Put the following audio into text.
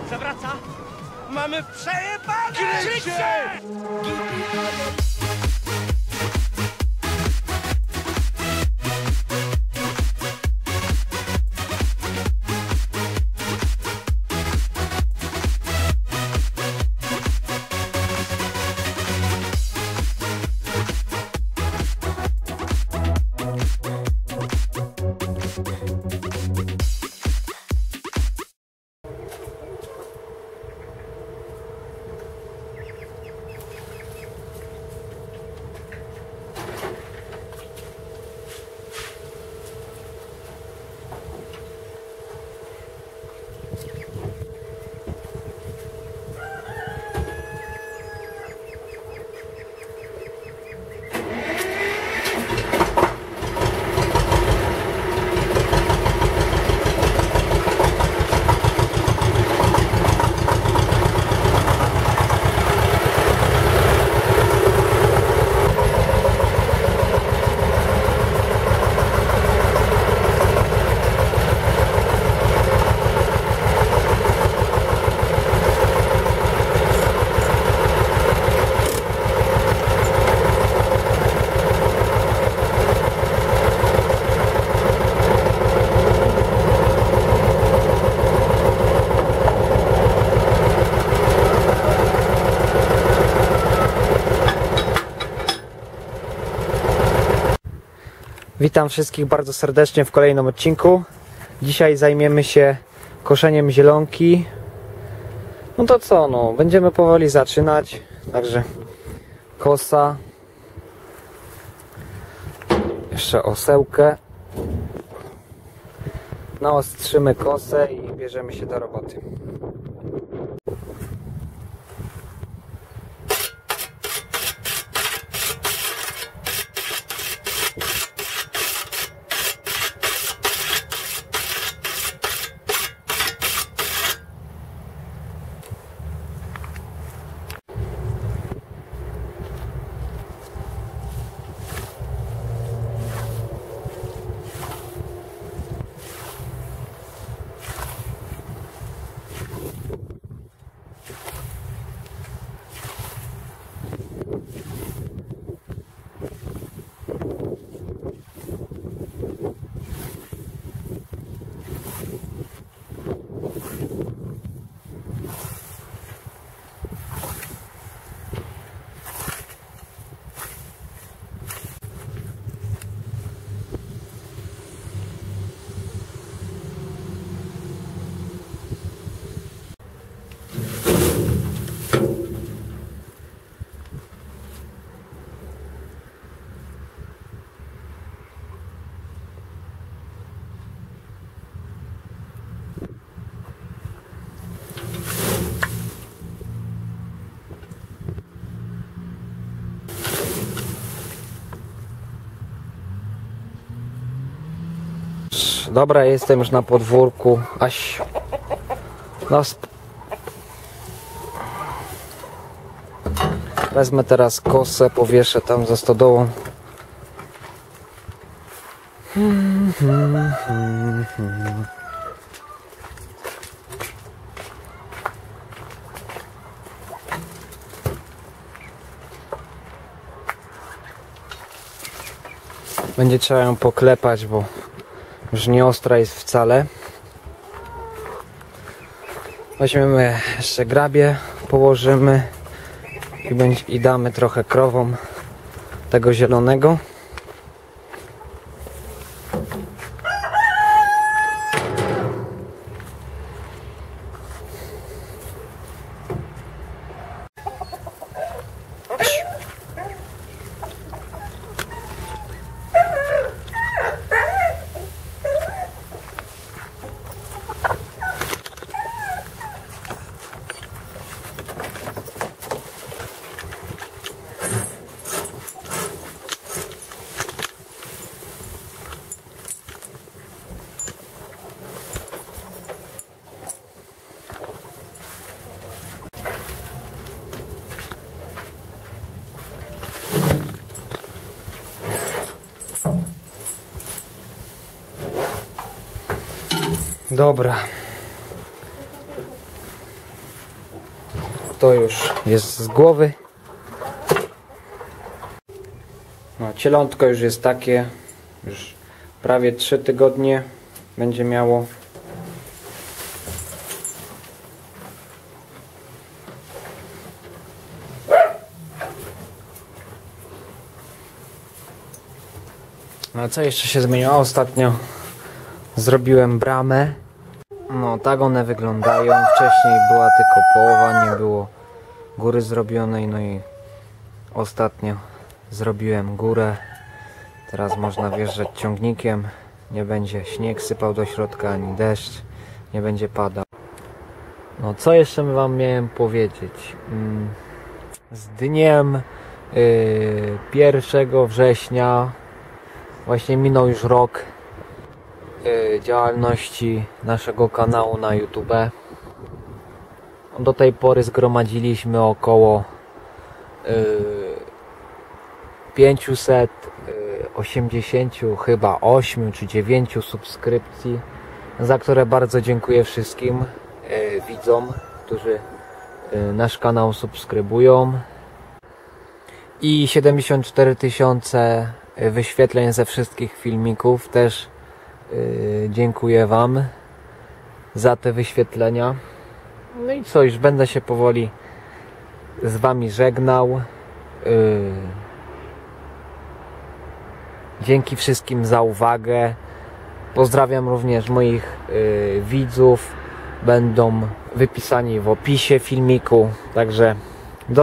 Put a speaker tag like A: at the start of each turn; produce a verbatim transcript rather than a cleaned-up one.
A: Przewraca! Mamy przejebane! Kryć się!
B: Witam wszystkich bardzo serdecznie w kolejnym odcinku. Dzisiaj zajmiemy się koszeniem zielonki. No to co, no, będziemy powoli zaczynać. Także kosa. Jeszcze osełkę. Naostrzymy kosę i bierzemy się do roboty. Dobra, jestem już na podwórku. Aś. No, wezmę teraz kosę, powieszę tam za stodołą. Hmm, hmm, hmm, hmm. Będzie trzeba ją poklepać, bo już nie ostra jest wcale. Weźmiemy jeszcze grabie, położymy i, będzie, i damy trochę krowom tego zielonego. Dobra. to już jest z głowy. No, cielątko już jest takie, już prawie trzy tygodnie będzie miało. No, co jeszcze się zmieniło? Ostatnio zrobiłem bramę. No, tak one wyglądają. Wcześniej była tylko połowa, nie było góry zrobionej. No i ostatnio zrobiłem górę. Teraz można wjeżdżać ciągnikiem. Nie będzie śnieg sypał do środka, ani deszcz. Nie będzie padał. No, co jeszcze wam miałem powiedzieć? Z dniem yy, pierwszego września właśnie minął już rok yy, działalności naszego kanału na YouTube. Do tej pory zgromadziliśmy około yy, pięćset osiemdziesiąt chyba osiem czy dziewięć subskrypcji, za które bardzo dziękuję wszystkim yy, widzom, którzy yy, nasz kanał subskrybują, i siedemdziesiąt cztery tysiące wyświetleń ze wszystkich filmików. Też yy, dziękuję wam za te wyświetlenia. No i co, już będę się powoli z wami żegnał. Yy, dzięki wszystkim za uwagę. Pozdrawiam również moich yy, widzów. Będą wypisani w opisie filmiku. Także